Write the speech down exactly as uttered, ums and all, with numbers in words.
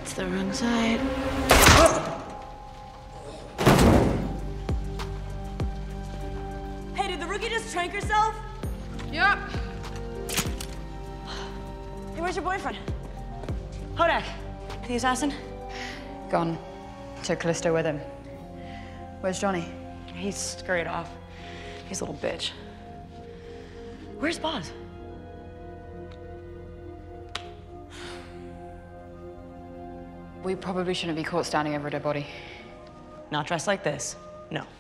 It's the wrong side. Hey, did the rookie just trank herself? Yep. Hey, where's your boyfriend? Hodak, the assassin? Gone. Took Callisto with him. Where's Johnny? He's scurried off. He's a little bitch. Where's Boz? We probably shouldn't be caught standing over a dead body. Not dressed like this. No.